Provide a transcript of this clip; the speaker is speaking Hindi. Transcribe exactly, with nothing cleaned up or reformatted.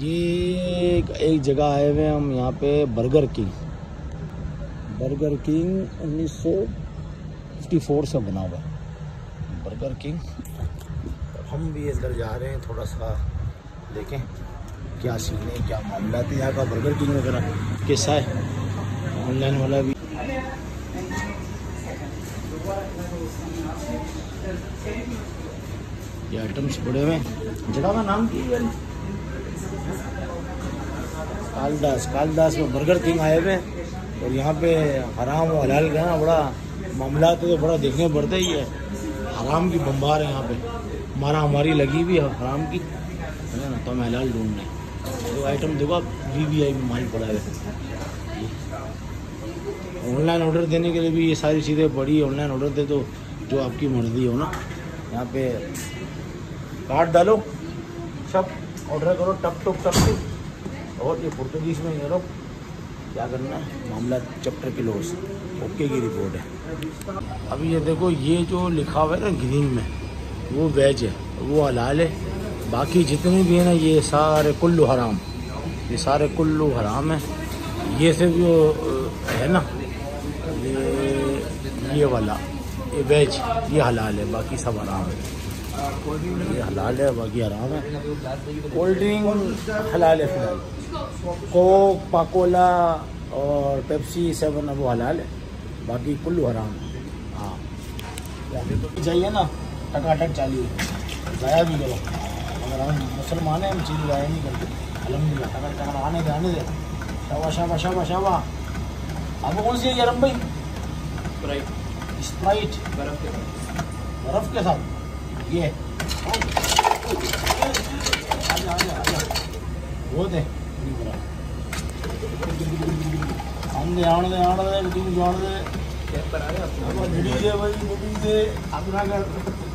ये एक जगह आए हुए हम यहाँ पे, बर्गर किंग। बर्गर किंग उन्नीस सौ चौवन से बना हुआ बर्गर किंग। हम भी अंदर जा रहे हैं, थोड़ा सा देखें क्या सीन है, क्या मामला है यहाँ का। बर्गर किंग वगैरह कैसा है, ऑनलाइन वाला भी। ये आइटम्स पड़े हुए हैं। जगह का नाम की है कालदास। कालदास में बर्गर किंग आए हुए हैं और यहाँ पे हराम और हलाल का ना बड़ा मामला तो बड़ा देखने पड़ता ही है। हराम की बम्बार है यहाँ पे, हमारा हमारी लगी हुई है हराम की, है ना। तो हम हलाल ढूंढ रहे हैं। तो आइटम देखो आप, वी वी आई माल पड़ा है। ऑनलाइन ऑर्डर देने के लिए भी ये सारी चीज़ें पड़ी है। ऑनलाइन ऑर्डर दे दो जो आपकी मर्जी हो ना। यहाँ पे कार्ड डालो, सब ऑर्डर करो, टप टप टप टप। और ये पुर्तगीज में ये लोग क्या करना है, मामला चैप्टर की लॉस ओके की रिपोर्ट है। अभी ये देखो, ये जो लिखा हुआ है ना ग्रीन में, वो वेज है, वो हलाल है। बाकी जितने भी है ना, ये सारे कुल्लू हराम, ये सारे कुल्लू हराम है। ये सिर्फ जो है ना, ये ये वाला ये वेज, ये हलाल है, बाकी सब हराम है। ये हलाल है, बाकी हराम है। कोल्ड ड्रिंक हलाल है फिलहाल, कोक, पाकोला और पेप्सी सेवन वो हलाल है, बाकी कुल्लू हराम है। हाँ जाइए ना, टकाटक चालिए, जाया भी करो। अगर हम मुसलमान हैं, हम चीज़ जाया नहीं करते। अल्हम्दुलिल्लाह, टका टका आने दे आने दे। शाबा शाबा शाबा शाबा। आपको कौन सी है यारम भाई? स्प्राइट। स्प्राइट बर्फ़ के साथ, बर्फ़ के साथ ये वो दे आने आने दे आने दे जान दे। भाई बुढ़ी दे अपना कर।